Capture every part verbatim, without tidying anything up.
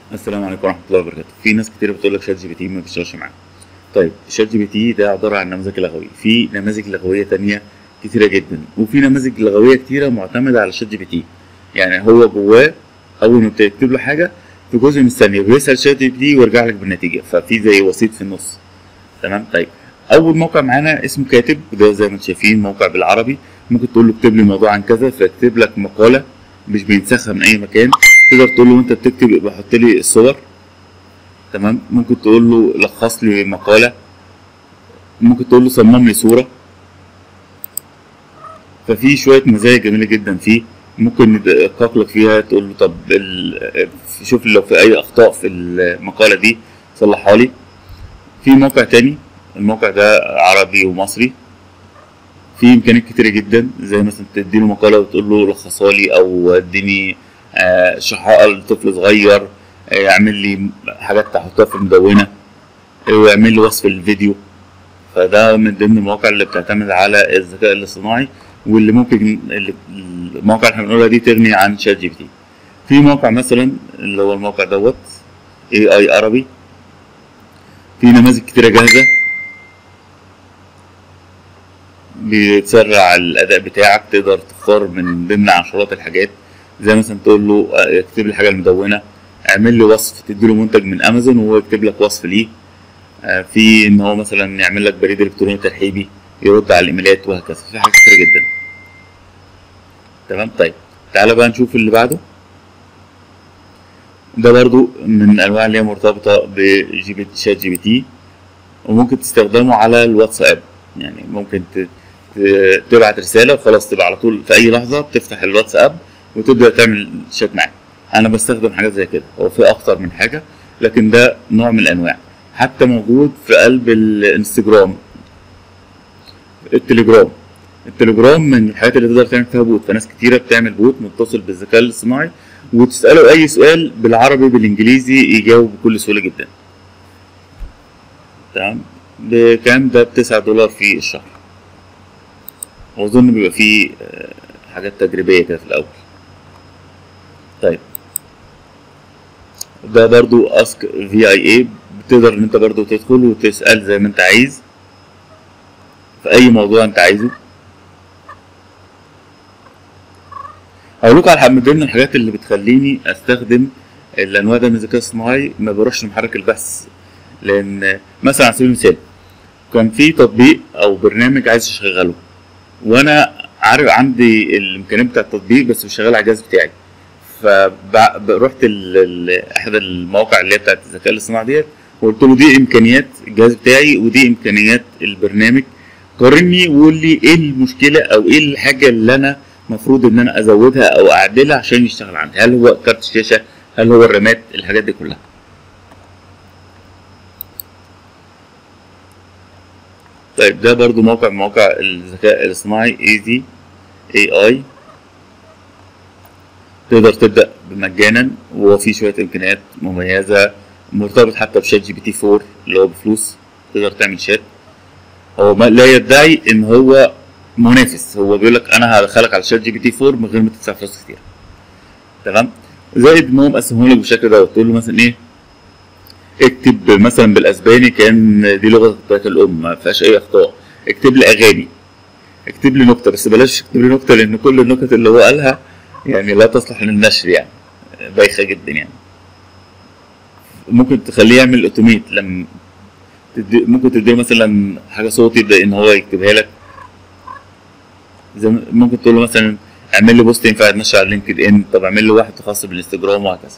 السلام عليكم ورحمة الله وبركاته. في ناس كتير بتقول لك شات جي بي تي ما بيشتغلش معاهم. طيب شات جي بي تي ده عبارة عن نماذج لغوية، في نماذج لغوية تانية كتيرة جدا، وفي نماذج لغوية كتيرة معتمدة على شات جي بي تي. يعني هو جواه أول ما بتكتب له حاجة في جزء من الثانية بيسأل شات جي بي تي ويرجع لك بالنتيجة، ففي زي وسيط في النص. تمام. طيب أول موقع معانا اسمه كاتب، وده زي ما انتم شايفين موقع بالعربي. ممكن تقول له اكتب لي موضوع عن كذا فيكتب لك مقالة مش بينسخها من أي مكان. تقدر تقول له وانت بتكتب يبقى حط لي الصور. تمام. ممكن تقول له لخص لي مقالة، ممكن تقول له صمم لي صورة. ففي شوية مزايا جميلة جدا فيه، ممكن يدقق لك فيها. تقول له طب ال... شوف لي لو في أي أخطاء في المقالة دي صلحها لي. في موقع تاني، الموقع ده عربي ومصري، في إمكانيات كتيرة جدا، زي مثلا تديله مقالة وتقول له لخصها لي، أو اديني آه شرحها لطفل صغير، آه اعمل لي حاجات تحطها في المدونة، ويعمل لي وصف الفيديو. فده من ضمن المواقع اللي بتعتمد على الذكاء الاصطناعي، واللي ممكن اللي المواقع اللي احنا بنقولها دي تغني عن شات جي بي تي. في موقع مثلا اللي هو الموقع دوت اي اي عربي، في نماذج كتيرة جاهزة بتسرع الأداء بتاعك. تقدر تختار من ضمن عشرات الحاجات، زي مثلا تقول له اكتب لي حاجة المدونة، اعمل لي وصف، تديله منتج من أمازون وهو يكتب لك وصف ليه. في ان هو مثلا يعمل لك بريد الكتروني ترحيبي، يرد على الايميلات، وهكذا. في حاجات كتير جدا. تمام. طيب تعالى بقى نشوف اللي بعده. ده برضو من الانواع اللي هي مرتبطه بجي بي شات جي بي تي، وممكن تستخدمه على الواتساب. يعني ممكن تبعت رساله وخلاص، تبقى على طول في اي لحظه بتفتح الواتساب وتبدا تعمل شات معاه. انا بستخدم حاجات زي كده، هو في اكتر من حاجه لكن ده نوع من الانواع. حتى موجود في قلب الانستجرام، التليجرام. التليجرام من الحاجات اللي تقدر تعمل فيها بوت، فناس كتيرة بتعمل بوت متصل بالذكاء الاصطناعي، وتسأله أي سؤال بالعربي بالإنجليزي يجاوب بكل سهولة جدا. تمام. بكام ده؟ بتسعة دولار في الشهر، وأظن بيبقى فيه حاجات تجريبية كده في الأول. طيب ده برضو اسك في اي اي، بتقدر ان انت برضو تدخل وتسأل زي ما انت عايز في اي موضوع انت عايزه. هقولك على من ضمن الحاجات اللي بتخليني استخدم الانواع ده من الذكاء الصناعي، ما بروحش لمحرك البحث. لان مثلا على سبيل المثال كان في تطبيق او برنامج عايز اشغله، وانا عارف عندي الامكانيات بتاع التطبيق بس مش شغال على الجهاز بتاعي. فرحت احد المواقع اللي هي بتاعت الذكاء الاصطناعي ديت، وقلت له دي امكانيات الجهاز بتاعي ودي امكانيات البرنامج، قارني وقول لي ايه المشكله او ايه الحاجه اللي انا المفروض ان انا ازودها او اعدلها عشان يشتغل عندي. هل هو كارت الشاشه؟ هل هو الرامات؟ الحاجات دي كلها. طيب ده برضو موقع من مواقع الذكاء الاصطناعي ايزي اي اي، تقدر تبدأ مجانا، وهو فيه شوية إمكانيات مميزة، مرتبط حتى بشات جي بي تي فور اللي هو بفلوس، تقدر تعمل شات. هو ما لا يدعي إن هو منافس، هو بيقول لك أنا هدخلك على شات جي بي تي فور من غير ما تدفع فلوس كتير. تمام. زائد إن هو مقسمه لك بالشكل دوت، تقول له مثلا إيه، اكتب مثلا بالأسباني كأن دي لغة بتاعت الأم ما فيهاش أي أخطاء، اكتب لي أغاني، اكتب لي نكتة، بس بلاش اكتب لي نكتة لأن كل النكت اللي هو قالها يعني لا تصلح للنشر، يعني بايخه جدا. يعني ممكن تخليه يعمل اوتوميت، لما تدي ممكن تديه مثلا حاجه صوت يبدا ان هو يكتبها لك. زي ممكن تقول له مثلا اعمل لي بوست ينفع يتنشر على لينكد ان، طب اعمل لي واحد خاص بالانستجرام، وهكذا.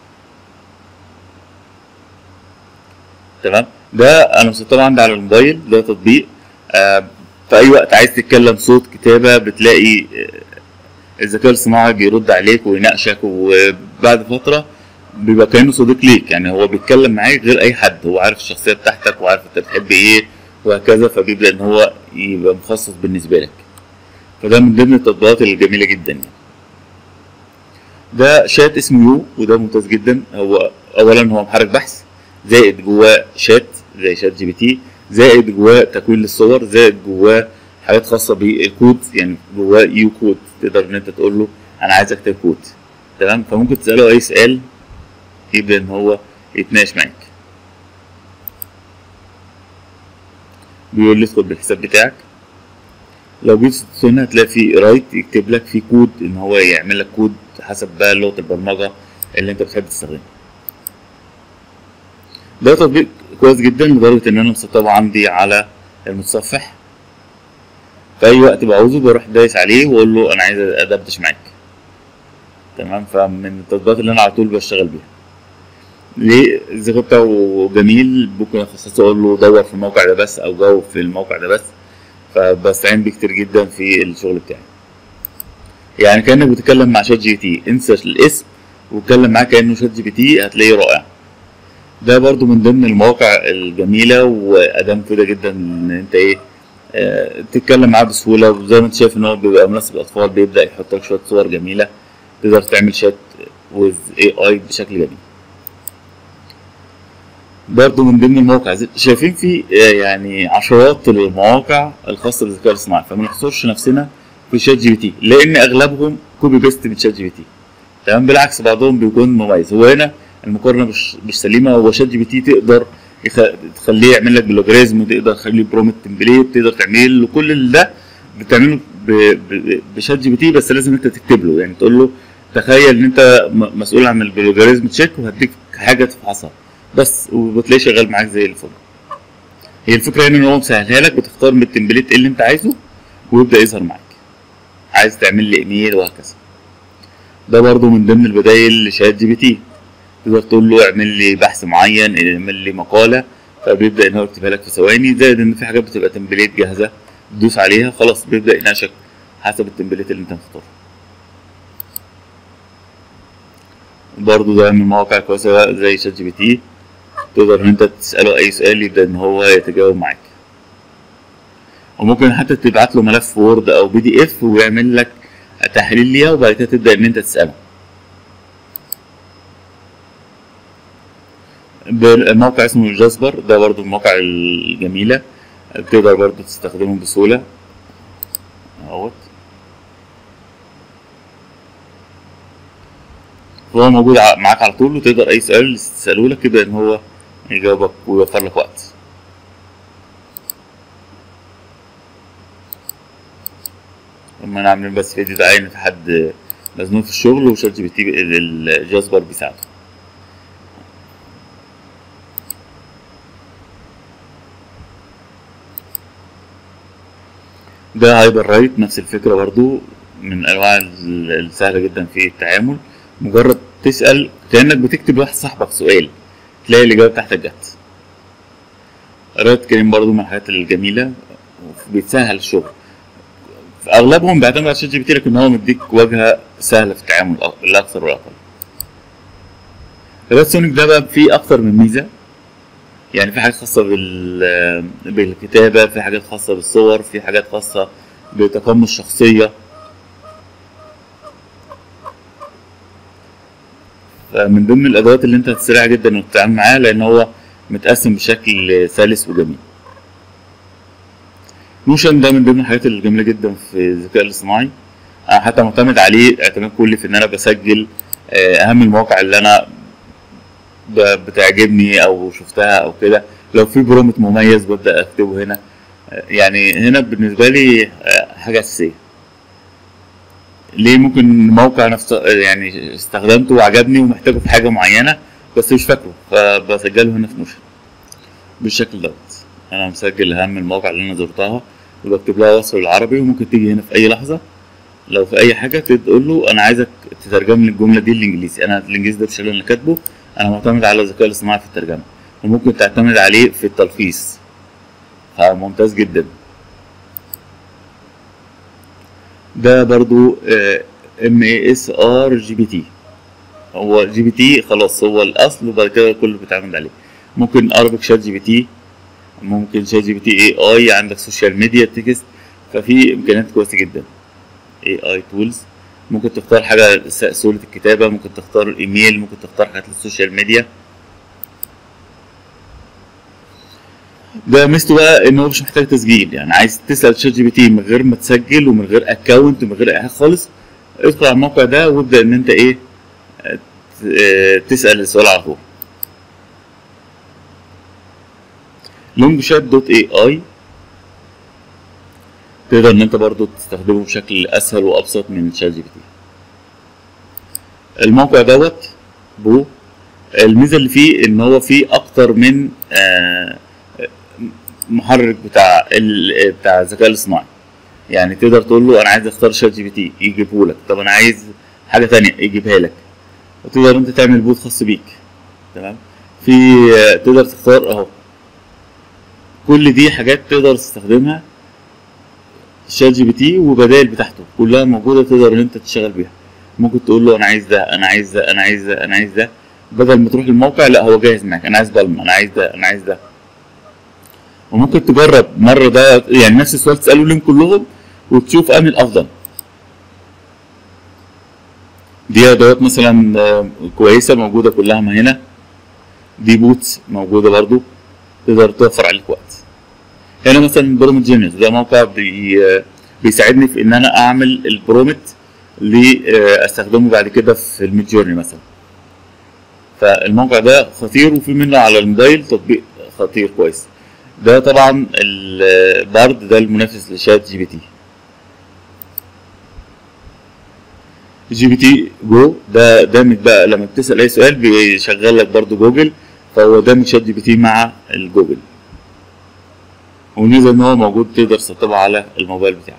تمام. ده انا مسطبه عندي على الموبايل، ده تطبيق آه في اي وقت عايز تتكلم صوت كتابه بتلاقي آه الذكاء الصناعي بيرد عليك ويناقشك، وبعد فترة بيبقى كأنه صديق ليك. يعني هو بيتكلم معاك غير أي حد، هو عارف الشخصية بتاعتك وعارف أنت بتحب إيه وهكذا، فبيبدأ إن هو يبقى مخصص بالنسبة لك. فده من ضمن التطبيقات الجميلة جدا. يعني ده شات اسمه يو، وده ممتاز جدا. هو أولا هو محرك بحث، زائد جواه شات زي شات جي بي تي، زائد جواه تكوين للصور، زائد جواه حاجات خاصة بالكود، يعني جواه يو كود، تقدر ان انت تقول له انا عايز اكتب كود. تمام. فممكن تسأله اي سؤال يبدأ ان هو يتناقش معاك. بيقول لي ادخل بالحساب بتاعك. لو جيت هنا هتلاقي في رايت يكتب لك في كود ان هو يعمل لك كود حسب بقى لغة البرمجة اللي انت بتحب تستخدمها. ده تطبيق كويس جدا لدرجة ان انا مسطبه عندي على المتصفح، في اي وقت بعوزه بروح دايس عليه واقول له انا عايز ادردش معاك. تمام. فمن التطبيقات اللي انا على طول بشتغل بيها. ليه؟ الذكاء بتاعه جميل، ممكن اخصصه اقول له دور في الموقع ده بس او جاوب في الموقع ده بس، فبستعين بيه كتير جدا في الشغل بتاعي. يعني كانك بتتكلم مع شات جي بي تي، انسى الاسم واتكلم معاه كانه شات جي بي تي، هتلاقيه رائع. ده برضو من ضمن المواقع الجميلة وأداة مفيدة جدا إن أنت إيه آه تتكلم معاه بسهولة، وزي ما أنت شايف إن هو بيبقى مناسب للأطفال، بيبدأ يحط لك شوية صور جميلة تقدر تعمل شات ويز إيه آي بشكل جميل. برضو من ضمن المواقع شايفين في آه يعني عشرات المواقع الخاصة بالذكاء الاصطناعي، فما نحصرش نفسنا في شات جي بي تي لأن أغلبهم كوبي بيست من شات جي بي تي. تمام. بالعكس بعضهم بيكون مميز. هو هنا المقارنه مش مش سليمه. هو شات جي بي تي تقدر يخ... تخليه يعمل لك بلوجاريزم، وتقدر تخليه برومت تمبليت، تقدر تعمل له كل ده بتعمله ب... ب... بشات جي بي تي، بس لازم انت تكتب له. يعني تقول له تخيل ان انت م... مسؤول عن البلوجاريزم تشيك وهديك حاجه تفحصها بس، وبتلاقيه شغال معاك زي الفل. هي الفكره هنا ان هو مسهلها لك، بتختار من التمبليت اللي انت عايزه ويبدا يظهر معاك. عايز تعمل لي ايميل وهكذا. ده برضو من ضمن البدايل لشات جي بي تي. تقدر تقول له اعمل لي بحث معين، اعمل لي مقالة، فبيبدأ ان هو يكتبها لك في ثواني. زائد ان في حاجات بتبقى تمبليت جاهزة تدوس عليها خلاص بيبدأ يناقشك حسب التمبليت اللي انت مختاره. برضو ده من المواقع كويسة زي شات جي بي تي، تقدر ان انت تسأله اي سؤال يبدأ ان هو يتجاوب معاك. وممكن حتى تبعت له ملف وورد او بي دي اف ويعمل لك تحليل ليها، وبعد كده تبدأ ان انت تسأله. الموقع اسمه جاسبر، ده برضو من المواقع الجميلة، تقدر برضو تستخدمه بسهولة اهوت. هو موجود معاك على طول، وتقدر اي سؤال تسأله لك يبدأ ان هو يجاوبك ويوفر لك وقت. لما انا عاملين بس فيديو دعاية ان في حد مزنوق في الشغل وشات جي بي تي الجاسبر بيساعده. ده هايبر رايت نفس الفكرة برضو، من الأنواع السهلة جدا في التعامل. مجرد تسأل كأنك بتكتب لواحد صاحبك سؤال تلاقي الإجابة بتاعتك جت. رايت كريم برضو من الحاجات الجميلة بيتسهل الشغل. أغلبهم بيعتمد على شات جي بي تي، لكن هو مديك واجهة سهلة في التعامل لا أكثر ولا أقل. ريد سونيك ده بقى فيه أكتر من ميزة، يعني في حاجات خاصة بالكتابة، في حاجات خاصة بالصور، في حاجات خاصة بتقمص الشخصية. فمن ضمن الأدوات اللي أنت هتسرع جدا إنك تتعامل معاه، لأن هو متقسم بشكل سلس وجميل. نوشن ده من ضمن الحاجات الجميلة جدا في الذكاء الاصطناعي، أنا حتى معتمد عليه اعتماد كلي في إن أنا بسجل أهم المواقع اللي أنا بتعجبني او شفتها او كده. لو في برومت مميز ببدا اكتبه هنا. يعني هنا بالنسبه لي حاجه اساسيه. ليه؟ ممكن موقع نفسه يعني استخدمته وعجبني ومحتاجه في حاجه معينه بس مش فاكره، فبسجله هنا في نوشن بالشكل دوت. انا مسجل اهم المواقع اللي انا زرتها وبكتب لها وصف بالعربي، وممكن تيجي هنا في اي لحظه لو في اي حاجه تقول له انا عايزك تترجم لي الجمله دي الانجليزي. انا الانجليزي ده بالشكل اللي كاتبه، انا معتمد على الذكاء الاصطناعي في الترجمه، وممكن تعتمد عليه في التلخيص، فممتاز جدا. ده برضو ام اي اس ار جي بي تي، هو جي بي تي خلاص هو الاصل، وبعد كده كله بيتعمد عليه. ممكن اربك شات جي بي تي، ممكن شات جي بي تي اي اي، عندك سوشيال ميديا تكست، ففي امكانيات كويسه جدا. اي اي تولز، ممكن تختار حاجه سهوله الكتابه، ممكن تختار الايميل، ممكن تختار حاجات للسوشيال ميديا. ده ميزته بقى ان هو مش محتاج تسجيل، يعني عايز تسال شات جي بي تي من غير ما تسجل ومن غير اكونت ومن غير اي حاجه خالص، ادخل على الموقع ده وابدا ان انت ايه تسأل السؤال على طول. لونج شات دوت اي اي تقدر ان انت برضو تستخدمه بشكل اسهل وابسط من شات جي بي تي. الموقع دوت بو الميزه اللي فيه ان هو فيه اكتر من آه محرك بتاع بتاع الذكاء الاصطناعي. يعني تقدر تقول له انا عايز اختار شات جي بي تي يجيبه لك، طب انا عايز حاجه تانية يجيبها لك، وتقدر انت تعمل بوت خاص بيك. تمام. في تقدر تختار اهو، كل دي حاجات تقدر تستخدمها شات جي بي تي، وبدائل بتاعته كلها موجوده تقدر ان انت تشتغل بيها. ممكن تقول له انا عايز ده انا عايز ده انا عايز ده انا عايز ده، بدل ما تروح الموقع لا هو جاهز معاك، انا عايز بالم انا عايز ده انا عايز ده. وممكن تجرب مره ده يعني نفس السؤال تساله لهم كلهم وتشوف انهي الافضل. دي ادوات مثلا كويسه موجوده كلها ما هنا. دي بوتس موجوده برضو تقدر توفر عليك وقت. هنا مثلا برومت جينيوس ده موقع بي بيساعدني في ان انا اعمل البرومت اللي استخدمه بعد كده في الميد جورني مثلا. فالموقع ده خطير، وفي منه على الموبايل تطبيق خطير كويس. ده طبعا البارد ده المنافس لشات جي بي تي. جي بي تي جو ده دامج بقى، لما بتسأل اي سؤال بيشغل لك برضو جوجل، فهو دامج شات جي بي تي مع الجوجل. والميزة ان هو موجود تقدر تسطبه على الموبايل بتاعك.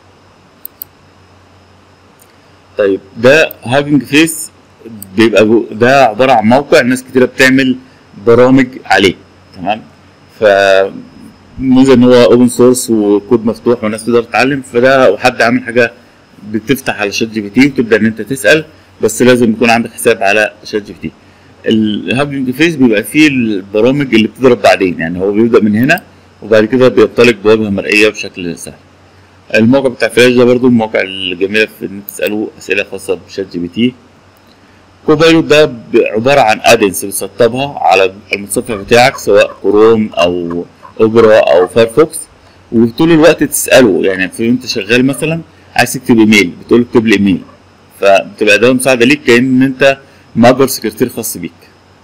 طيب ده هاجنج فيس بيبقى جو ده عبارة عن موقع ناس كتيرة بتعمل برامج عليه. تمام. ف ميزة ان هو اوبن سورس وكود مفتوح والناس تقدر تتعلم، فده حد عامل حاجة بتفتح على شات جي بي تي وتبدا ان انت تسال، بس لازم يكون عندك حساب على شات جي بي تي. الهاجنج فيس بيبقى فيه البرامج اللي بتضرب بعدين، يعني هو بيبدا من هنا وبعد كده بينطلق بواجهه مرئيه بشكل سهل. الموقع بتاع فلاش ده برضو المواقع الجميله في ان تساله اسئله خاصه بشات جي بي تي. كوبايلوت ده عباره عن ادنس بتسطبها على المتصفح بتاعك سواء كروم او اوبرا او فايرفوكس، وطول الوقت تساله. يعني في انت شغال مثلا عايز تكتب ايميل بتقول له اكتب لي ايميل، فبتبقى ده مساعده ليك كأن انت ماجر سكرتير خاص بيك.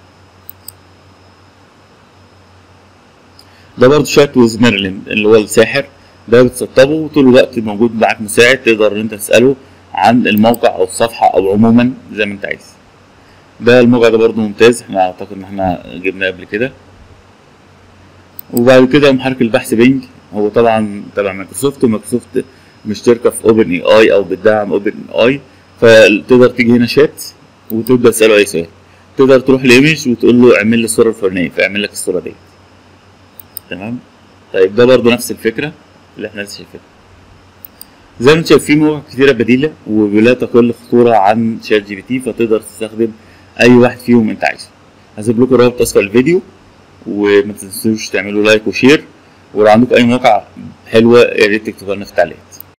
ده برضه شات ويز ميرلين اللي هو الساحر، ده بتسطبه وطول الوقت موجود معاك مساعد تقدر ان انت تساله عن الموقع او الصفحه او عموما زي ما انت عايز. ده الموقع ده برضه ممتاز، احنا اعتقد ان احنا جبناه قبل كده. وبعد كده محرك البحث بينج، هو طبعا تبع مايكروسوفت، ومايكروسوفت مشتركه في اوبن اي اي او بتدعم اوبن اي، فتقدر تيجي هنا شات وتبدا تساله اي سؤال. تقدر تروح الايمج وتقول له اعمل لي الصوره الفلانيه فيعمل لك الصوره دي. تمام. طيب ده برضو نفس الفكره اللي احنا لسه شايفينها. زي ما انت شايف في مواقع كتيره بديله ولا تقل خطوره عن شات جي بي تي، فتقدر تستخدم اي واحد فيهم انت عايزه. هسيب لكم رابط اسفل الفيديو، وما تنسوش تعملوا لايك وشير، ولو عندكم اي مواقع حلوه يا ريت تكتبوها لنا في التعليقات.